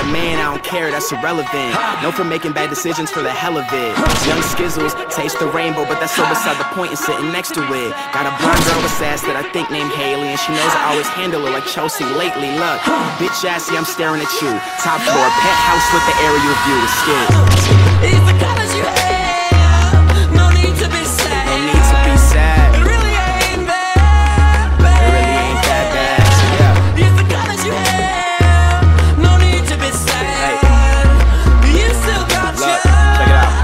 man, I don't care, that's irrelevant. Known for making bad decisions for the hell of it. Young Skizzles, taste the rainbow, but that's so beside the point and sitting next to it. Got a blonde girl with sass that I think named Haley, and she knows I always handle her like Chelsea lately. Look, bitch assy, I'm staring at you. Top floor, penthouse with the aerial view. It's scared. It's the colors you have. No need to be sad. No need to be sad. It really ain't that bad. It really ain't that bad. Yeah. It's the colors you have. No need to be sad. You still got Look, check it out.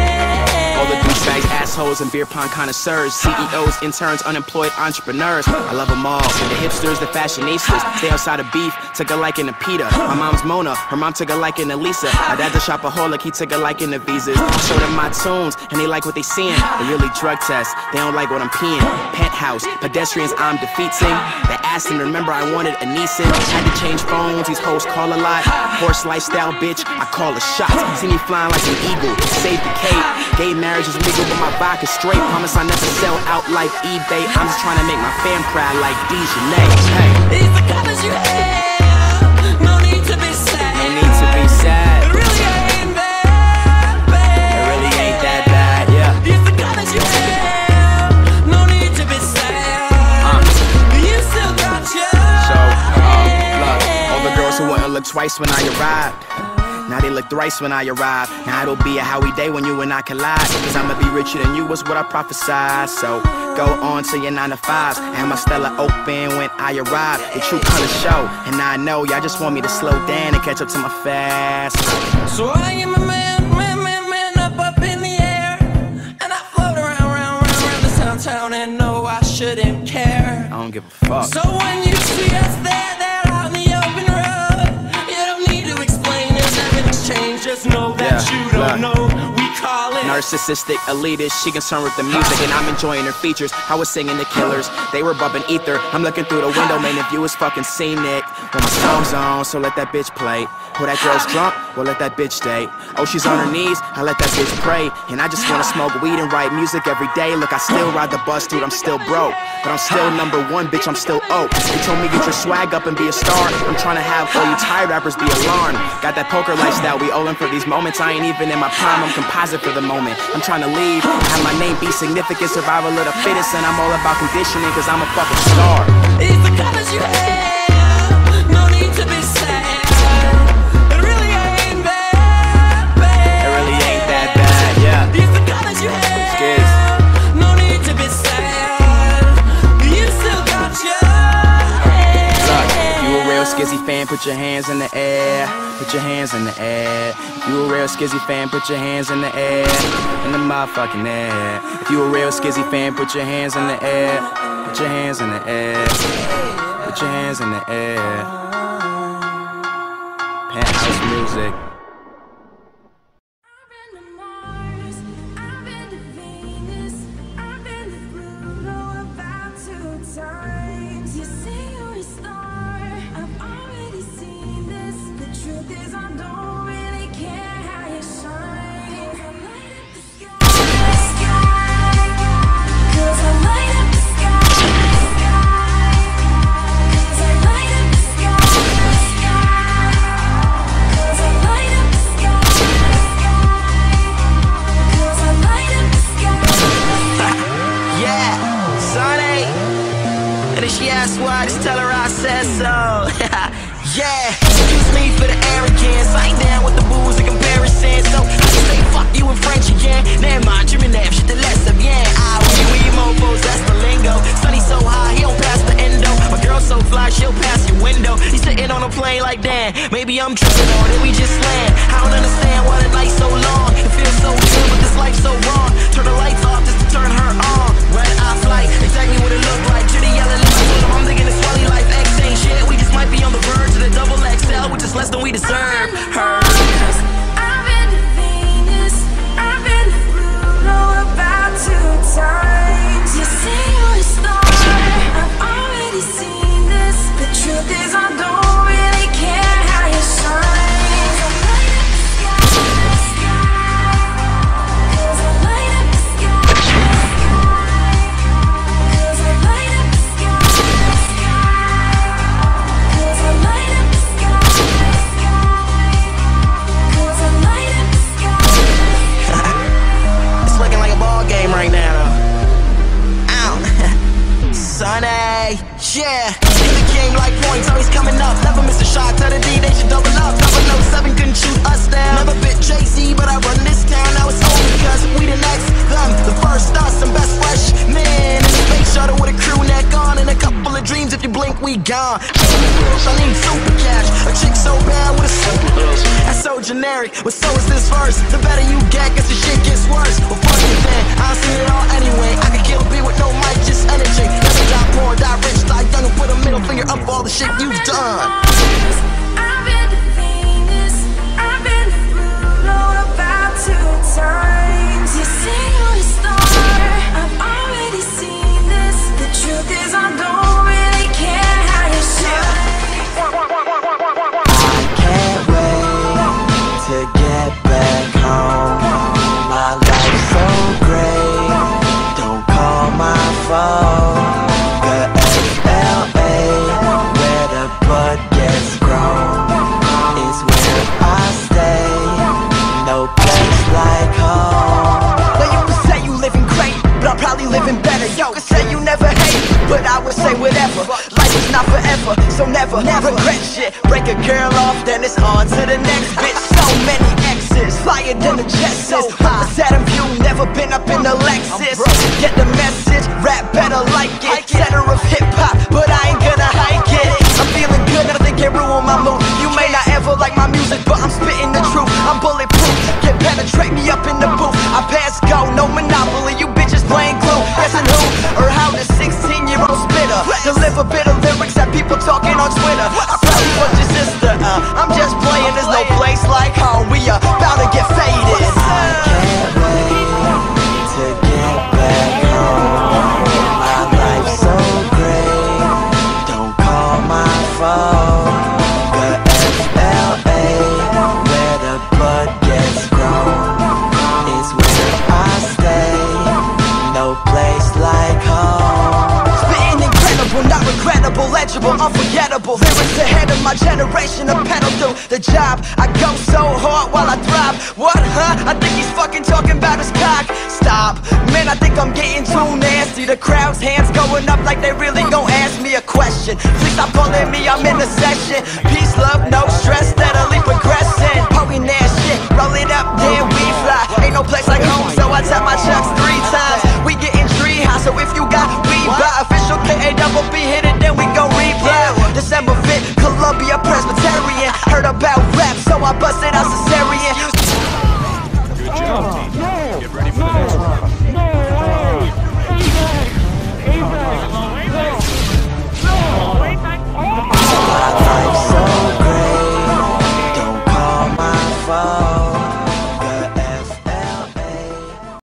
All the douchebags, assholes, and beer pong connoisseurs, CEOs, interns, unemployed entrepreneurs. I love them all. The hipsters, the fashionistas, stay outside of beef, took a liking to PETA. My mom's Mona, her mom took a liking to Lisa. My dad's a shopaholic, he took a liking to visas. I showed them my tunes, and they like what they seeing. They really drug test, they don't like what I'm peeing. Penthouse, pedestrians I'm defeating. They asked and remember I wanted a Nissan. Had to change phones, these hoes call a lot. Horse lifestyle, bitch, I call a shot. See me flying like an eagle, save the cape. Gay marriage is legal, but my vodka's straight. Promise I never sell out like eBay. I'm just trying to make my fam proud like Dejanay. Hey. It's the colors you have. No need to be sad. No need to be sad. It really ain't that bad. It really ain't that bad, yeah. It's the colors you have. No need to be sad. You still got your. So, look, all the girls who wouldn't look twice when I arrived, now they look thrice when I arrive. Now it'll be a Howie day when you and I collide. Cause I'ma be richer than you was what I prophesied. So go on to your 9 to 5s. And my Stella open when I arrive. The true color show. And I know y'all just want me to slow down and catch up to my fast. So I am a man up in the air. And I float around this downtown and know I shouldn't care. I don't give a fuck. So when you see us there out in the open road, you don't need to explain it, everything's changed. Just know that you don't know. We call it narcissistic elitist. She concerned with the music and I'm enjoying her features. I was singing the Killers, they were bumping ether. I'm looking through the window, man, the view is fucking scenic. When my song's on, so let that bitch play. Oh, that girl's drunk, well let that bitch stay. Oh, she's on her knees, I let that bitch pray. And I just wanna smoke weed and write music every day. Look, I still ride the bus, dude, I'm still broke, but I'm still #1, bitch, I'm still oak. You told me get your swag up and be a star. I'm trying to have all you Thai rappers be alarmed. Got that poker lifestyle, we all in for these moments. I ain't even in my prime, I'm composite for the moment. I'm trying to leave, have my name be significant. Survival of the fittest, and I'm all about conditioning, cause I'm a fucking star. It's the colors you have. No need to be sad. It really ain't that bad. It really ain't that bad, yeah. It's the colors you have. Skiz. No need to be sad. You still got your. Look, if you a real Skizzy fan, put your hands in the air. Put your hands in the air. If you a real Skizzy fan, put your hands in the air. In the motherfucking air. If you a real Skizzy fan, put your hands in the air. Put your hands in the air. Put your hands in the air. Penthouse music. I've been to Mars, I've been to Venus, I've been to Pluto about 2 times. You say you're a star, I've already seen this. The truth is I don't really care how you shine. I light up the sky, 'cause I light up the sky, 'cause I light up the sky, 'cause I light up the sky, 'cause I light up the sky. Yeah, Sonny. And if she asks why, just tell her I said so. Yeah, excuse me for the arrogance. I ain't down with the booze and comparison. So I just say fuck you in French again. Never mind, Jimmy Nab, shit the less of yeah. We mofos, that's the lingo. Sunny so high, he don't pass the endo. My girl so fly, she'll pass your window. He's sitting on a plane like damn. Maybe I'm tripping on it, we just land. I don't understand why the night's so long. It feels so good, but this life's so wrong. Turn the lights off just to turn her on. Red eye flight, exactly what it looked like. Judy yelling, I'm thinking it's Swally Life X ain't shit. We just might be on the verge of the double XL, which is less than we deserve. Her. I've been to Venus, I've been to Pluto about 2 times. You say you're a star, I've already seen this. The truth is I don't really care how you shine. 'Cause I light up the sky, 'cause I light up the sky, 'cause I light up the sky. cash, I need super cash. A chick so bad with a super ass. That's so generic, but so is this verse. The better you get, cause the shit gets worse. Well, fuck it then, I'll sing it all anyway. I can kill a beat with no mic, just energy. Never die poor, die rich, die young, and put a middle finger up for all the shit you've done. I've been to Venus, I've been to Pluto about 2 times. You say you're a star, I've already seen this. The truth is I don't really care how you shine. I can't wait to get back home. My life's so great, don't call my phone. The LA, where the bud gets grown, is where I stay. No place like home. Now you can say you living great, but I'm probably living better. You can say you never hate, but I would say whatever. Life is not forever, so never regret shit. Break a girl off, then it's on to the next bitch. So many exes, flyer than the Jets. I'm a Saturn view, never been up in the Lexus. Get the message, rap better like it. Center of hip hop, but I ain't gonna hike it. I'm feeling good, nothing can ruin my mood. You may not ever like my music, but I'm spitting the truth. I'm bulletproof, can penetrate me up in the booth. I pass go, no monopoly, you bitches playing glue. Guessing who or how the 16-year-old spitter deliver bitter lyrics that people talking on Twitter. I probably was your sister, I'm just playing. There's no place like home, we are about to get faded. I can't wait to get back home. My life's so great, don't call my phone. The LA, where the bud gets grown, is where I stay. No place like home. Spitting incredible, not regrettable, legible, unforgettable. Lyrics ahead of my generation, a pedal through the job. I go so hard while I thrive. What, huh? I think he's fucking talking about his cock. Stop, man, I think I'm getting too nasty. The crowd's hands going up like they really gon' ask me a question. Please stop calling me, I'm in a session. Peace, love, no stress, steadily progressing. Poking that shit, roll it up, then we fly. Ain't no place like home, so I tap my chucks 3 times. We getting tree high, so if you got weed by official KABB, hit it, then we go replay. December 5th, Columbia Presbyterian. Heard about rap, so I busted out the